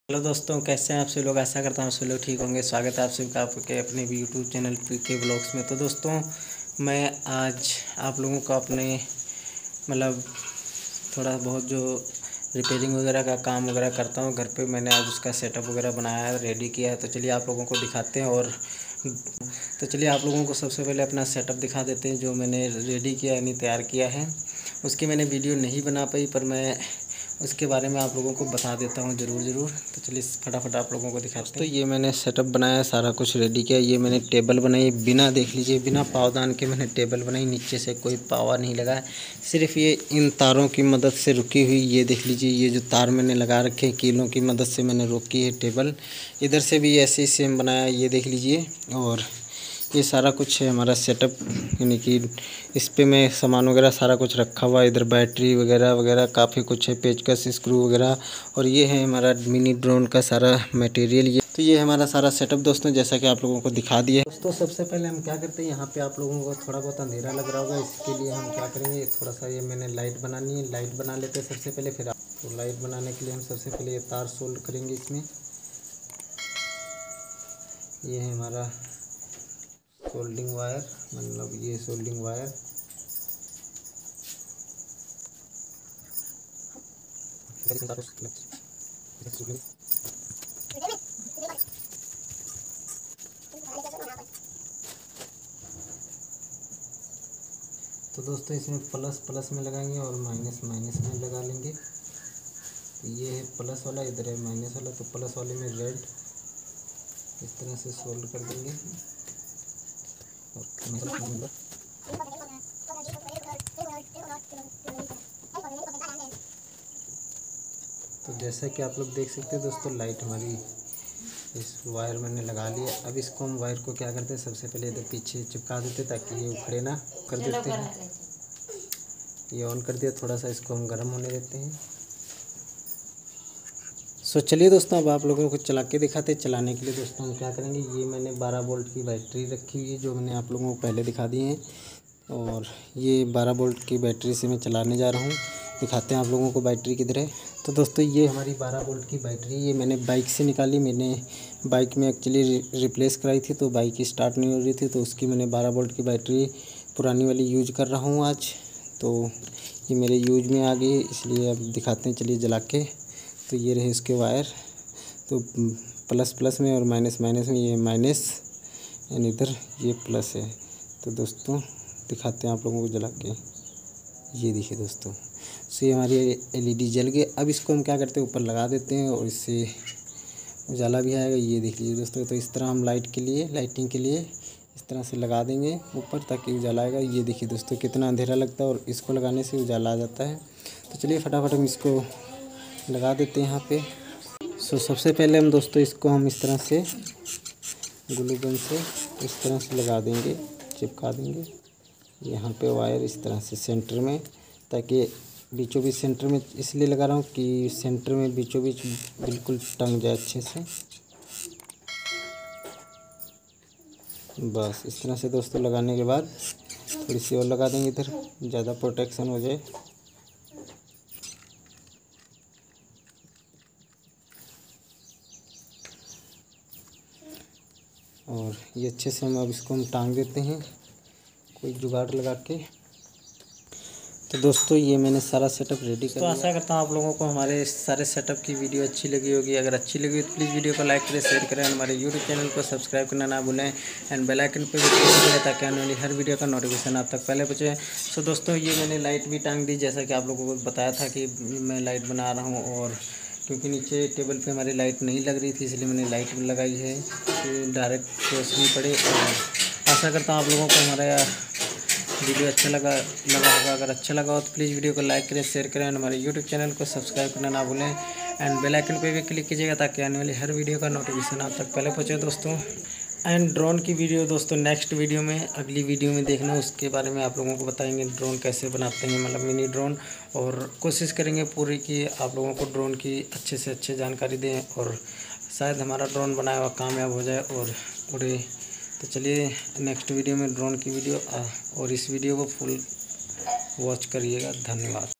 Hello दोस्तों, कैसे हैं आप सभी लोग। आशा करता हूँ आप सभी लोग ठीक होंगे। स्वागत है आप सभी का आपके अपने भी यूट्यूब चैनल के ब्लॉग्स में। तो दोस्तों, मैं आज आप लोगों को अपने मतलब थोड़ा बहुत जो रिपेयरिंग वगैरह का काम वगैरह करता हूँ घर पे, मैंने आज उसका सेटअप वगैरह बनाया है, रेडी किया है। तो चलिए आप लोगों को दिखाते हैं। और तो चलिए आप लोगों को सबसे पहले अपना सेटअप दिखा देते हैं जो मैंने रेडी किया यानी तैयार किया है। उसकी मैंने वीडियो नहीं बना पाई, पर मैं उसके बारे में आप लोगों को बता देता हूँ ज़रूर। तो चलिए फटाफट आप लोगों को दिखाते हैं। तो ये मैंने सेटअप बनाया, सारा कुछ रेडी किया। ये मैंने टेबल बनाई, बिना देख लीजिए बिना पावदान के मैंने टेबल बनाई। नीचे से कोई पावा नहीं लगा, सिर्फ ये इन तारों की मदद से रुकी हुई। ये देख लीजिए, ये जो तार मैंने लगा रखे हैं कीलों की मदद से मैंने रोकी है टेबल। इधर से भी ऐसे ही सेम बनाया, ये देख लीजिए। और ये सारा कुछ है हमारा सेटअप, यानी कि इस पे मैं सामान वगैरह सारा कुछ रखा हुआ है। इधर बैटरी वगैरह वगैरह काफ़ी कुछ है, पेचकस स्क्रू वगैरह। और ये है हमारा मिनी ड्रोन का सारा मटेरियल। ये तो ये हमारा सारा सेटअप दोस्तों, जैसा कि आप लोगों को दिखा दिया है। दोस्तों सबसे पहले हम क्या करते हैं, यहाँ पे आप लोगों को थोड़ा बहुत अंधेरा लग रहा होगा, इसके लिए हम क्या करेंगे, थोड़ा सा ये मैंने लाइट बनानी है, लाइट बना लेते हैं सबसे पहले। फिर तो लाइट बनाने के लिए हम सबसे पहले ये तार सोल्ड करेंगे इसमें। ये है हमारा सोल्डिंग वायर, मतलब ये सोल्डिंग वायर। तो दोस्तों इसमें प्लस प्लस में लगाएंगे और माइनस माइनस में लगा लेंगे। तो ये है प्लस वाला, इधर है माइनस वाला। तो प्लस वाले में रेड इस तरह से सोल्ड कर देंगे। और तो जैसा कि आप लोग देख सकते हैं दोस्तों, लाइट हमारी इस वायर मैंने लगा लिया। अब इसको हम वायर को क्या करते हैं, सबसे पहले इधर पीछे चिपका देते ताकि ये उखड़े ना। कर देते हैं, ये ऑन कर दिया। थोड़ा सा इसको हम गर्म होने देते हैं। सो चलिए दोस्तों, अब आप लोगों को चला के दिखाते हैं। चलाने के लिए दोस्तों हम क्या करेंगे, ये मैंने 12 वोल्ट की बैटरी रखी हुई है जो मैंने आप लोगों को पहले दिखा दी है। और ये 12 वोल्ट की बैटरी से मैं चलाने जा रहा हूँ। दिखाते हैं आप लोगों को बैटरी किधर है। तो दोस्तों ये हमारी 12 वोल्ट की बैटरी, ये मैंने बाइक से निकाली। मैंने बाइक में एक्चुअली रिप्लेस कराई थी, तो बाइक स्टार्ट नहीं हो रही थी, तो उसकी मैंने 12 वोल्ट की बैटरी पुरानी वाली यूज कर रहा हूँ आज। तो ये मेरे यूज में आ गई, इसलिए अब दिखाते हैं, चलिए जला के। तो ये रहे इसके वायर। तो प्लस प्लस में और माइनस माइनस में, ये माइनस एंड इधर ये प्लस है। तो दोस्तों दिखाते हैं आप लोगों को जला के। ये देखिए दोस्तों, सो ये हमारी एलईडी जल गई। अब इसको हम क्या करते हैं, ऊपर लगा देते हैं और इससे उजाला भी आएगा। ये देख लीजिए दोस्तों, तो इस तरह हम लाइटिंग के लिए इस तरह से लगा देंगे ऊपर ताकि उजाला आएगा। ये देखिए दोस्तों कितना अंधेरा लगता है और इसको लगाने से उजाला आ जाता है। तो चलिए फटाफट हम इसको लगा देते हैं यहाँ पे। सो सबसे पहले हम दोस्तों इसको हम इस तरह से ग्लू गन से इस तरह से लगा देंगे, चिपका देंगे यहाँ पे वायर इस तरह से सेंटर में, ताकि बीचों बीच सेंटर में इसलिए लगा रहा हूँ कि सेंटर में बीचों बीच बिल्कुल टंग जाए अच्छे से। बस इस तरह से दोस्तों लगाने के बाद थोड़ी सी और लगा देंगे इधर, ज़्यादा प्रोटेक्शन हो जाए। और ये अच्छे से हम अब इसको हम टांग देते हैं कोई जुगाड़ लगा के। तो दोस्तों ये मैंने सारा सेटअप रेडी कर लिया। तो आशा करता हूँ आप लोगों को हमारे सारे सेटअप की वीडियो अच्छी लगी होगी। अगर अच्छी लगी तो प्लीज़ वीडियो को लाइक करें, शेयर करें, हमारे यूट्यूब चैनल को सब्सक्राइब करना ना भूलें एंड बेल आइकन पर भी क्लिक करें ताकि आने वाली हर वीडियो का नोटिफिकेशन आप तक पहले पहुँचे। सो दोस्तों ये मैंने लाइट भी टांग दी, जैसा कि आप लोगों को बताया था कि मैं लाइट बना रहा हूँ। और क्योंकि नीचे टेबल पे हमारी लाइट नहीं लग रही थी, इसलिए मैंने लाइट भी लगाई है कि डायरेक्ट रोशनी पड़े। और आशा करता हूँ आप लोगों को हमारा वीडियो अच्छा लगा होगा। अगर अच्छा लगा हो तो प्लीज़ वीडियो को लाइक करें, शेयर करें, हमारे यूट्यूब चैनल को सब्सक्राइब करना ना भूलें एंड बेल आइकन पे भी क्लिक कीजिएगा ताकि आने वाली हर वीडियो का नोटिफिकेशन आप तक पहले पहुँचे दोस्तों। एंड ड्रोन की वीडियो दोस्तों नेक्स्ट वीडियो में, अगली वीडियो में देखना, उसके बारे में आप लोगों को बताएंगे ड्रोन कैसे बनाते हैं, मतलब मिनी ड्रोन। और कोशिश करेंगे पूरी कि आप लोगों को ड्रोन की अच्छे से अच्छे जानकारी दें और शायद हमारा ड्रोन बनाया हुआ कामयाब हो जाए और उड़े। तो चलिए नेक्स्ट वीडियो में ड्रोन की वीडियो और इस वीडियो को फुल वॉच करिएगा। धन्यवाद।